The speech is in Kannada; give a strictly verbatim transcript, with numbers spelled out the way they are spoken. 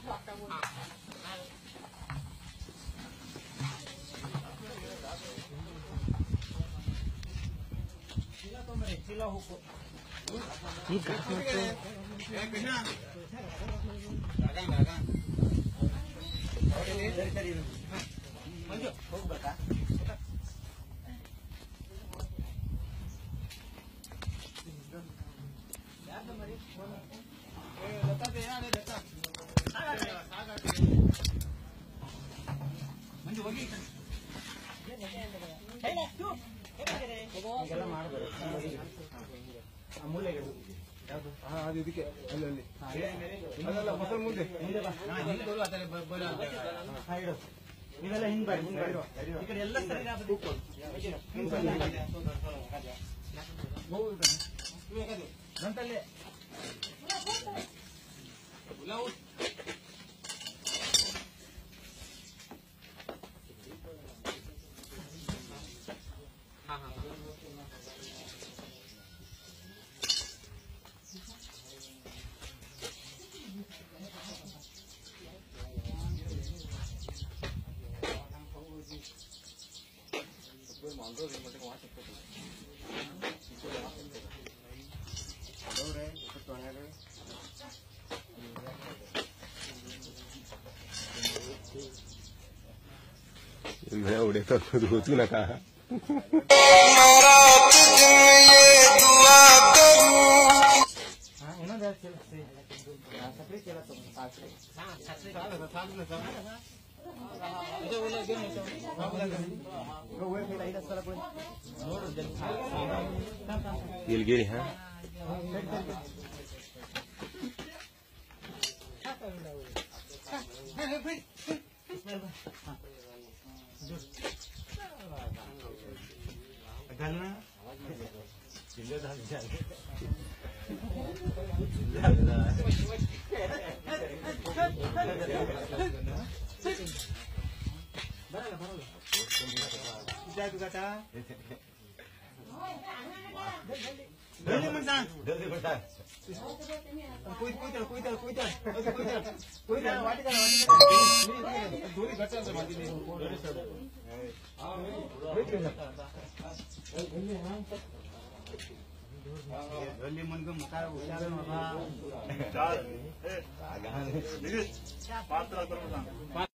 ಮಂಜು ಹೋಗ್ಬೇಕಾ ಮಂಜು ಹೋಗಿ ಎಲ್ಲ ಮಾಡಬೇಕು ಮೂಲೆಗೆ ಅದು ಇದಕ್ಕೆ ಅಲ್ಲಿ ಅಲ್ಲಿ ಅದಲ್ಲ ಮೊಸರು ಮುಂದೆ ಮುಂದೆ ಬಾ ನೀವೆಲ್ಲ ಹಿಂದ್ ಬಾರಿ ಮುಂದೆ ಈ ಕಡೆ ಎಲ್ಲ ಸರಿ ಗಂಟಲ್ಲೇ मैं उड़े तो रोतू ना कहा गिलगिरी हाँ घालना चिल्ले डाल जाए जाए तू काटा जल्दी मत जान जल्दी बता कोई कोई तर कोई तर कोई तर कोई तर कोई तर वाटी तर वाटी दोरी घटल से माती नहीं दोरी सर गली मन को मुकार उचारण बाबा चाल ए आगा पात्र करो